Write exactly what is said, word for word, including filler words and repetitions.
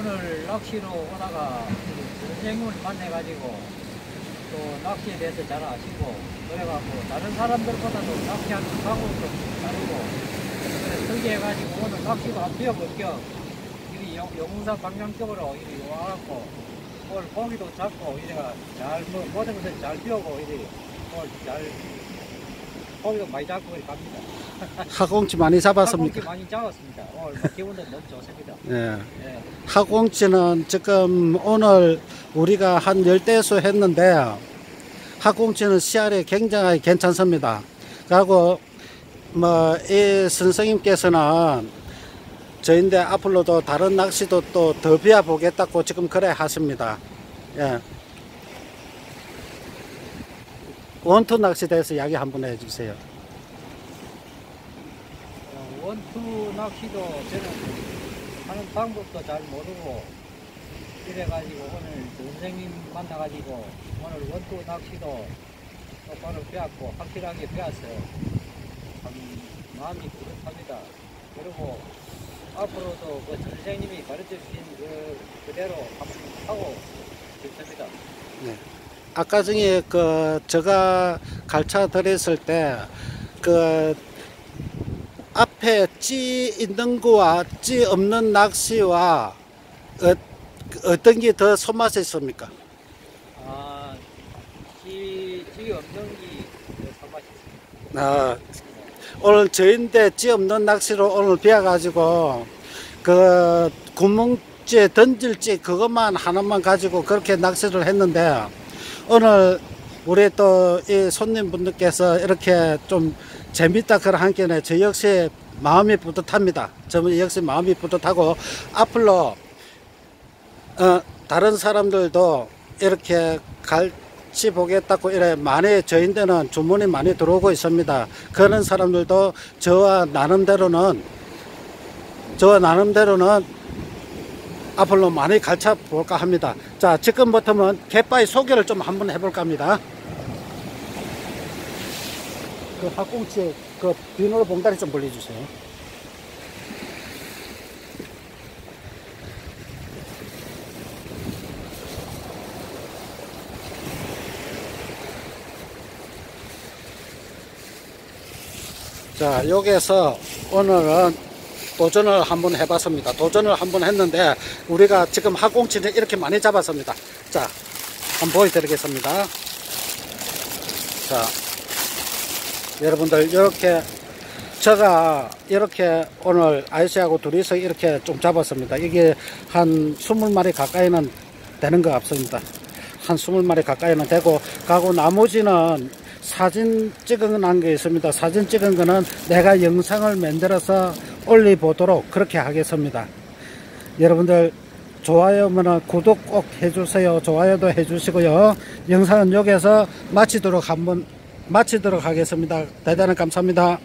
오늘 낚시로 오다가 선생님을 만나가지고 또 낚시에 대해서 잘 아시고 그래갖고 다른 사람들보다도 낚시하는 각오도 좀 다르고 그래서 특이해가지고 오늘 낚시도 한번 배워볼 겸 이리 영웅산 방향 쪽으로 이리 와갖고 오늘 고기도 잡고 이래가 잘 뭐 모든 것을 잘 배우고 이리 오늘 잘 고기도 많이 잡고 이렇게 갑니다. 하공치 많이 잡았습니까? 하공치 많이 잡았습니다. 오늘 뭐 기분도 너무 좋습니다. 예. 예. 하공치는 지금 오늘 우리가 한 열대수 했는데 하공치는 씨알이 굉장히 괜찮습니다. 그리고 뭐 이 선생님께서는 저인데 앞으로도 다른 낚시도 또 더 배워 보겠다고 지금 그래 하십니다. 예. 원투 낚시에 대해서 이야기 한번 해주세요. 어, 원투 낚시도 저는 하는 방법도 잘 모르고 이래가지고 오늘 선생님 만나가지고 오늘 원투 낚시도 똑바로 배웠고 확실하게 배웠어요. 참 마음이 뿌듯합니다. 그리고 앞으로도 그 선생님이 가르쳐주신 그 그대로 한번 하고 싶습니다. 네. 아까 전에 그 제가 가르쳐 드렸을 때 그 앞에 찌 있는 거와 찌 없는 낚시와 어, 어떤 게 더 손맛이 있습니까? 아, 찌, 찌 없는 게 손맛이 있습니다. 아, 오늘 저인데 찌 없는 낚시로 오늘 배워가지고 그 구멍찌에 던질찌 그것만 하나만 가지고 그렇게 낚시를 했는데 오늘 우리 또 이 손님분들께서 이렇게 좀 재밌다 그런 한켠에 저 역시 마음이 뿌듯합니다. 저 역시 마음이 뿌듯하고 앞으로 어, 다른 사람들도 이렇게 같이 보겠다고 이래 많이 저인데는 주문이 많이 들어오고 있습니다. 그런 사람들도 저와 나름대로는 저와 나름대로는 앞으로 많이 가르쳐 볼까 합니다. 자, 지금부터는 갯바위 소개를 좀 한번 해볼까 합니다. 그 학꽁치 그 비누로 봉다리 좀 벌려주세요. 자, 여기에서 오늘은 도전을 한번 해봤습니다. 도전을 한번 했는데 우리가 지금 하공치는 이렇게 많이 잡았습니다. 자, 한번 보여드리겠습니다. 자, 여러분들 이렇게 제가 이렇게 오늘 아이씨하고 둘이서 이렇게 좀 잡았습니다. 이게 한 이십 마리 가까이는 되는 것 같습니다. 한 이십 마리 가까이는 되고 가고 나머지는 사진 찍은 게 있습니다. 사진 찍은 거는 내가 영상을 만들어서 올려보도록 그렇게 하겠습니다. 여러분들 좋아요면 구독 꼭 해주세요. 좋아요도 해주시고요. 영상은 여기서 마치도록 한번 마치도록 하겠습니다. 대단히 감사합니다.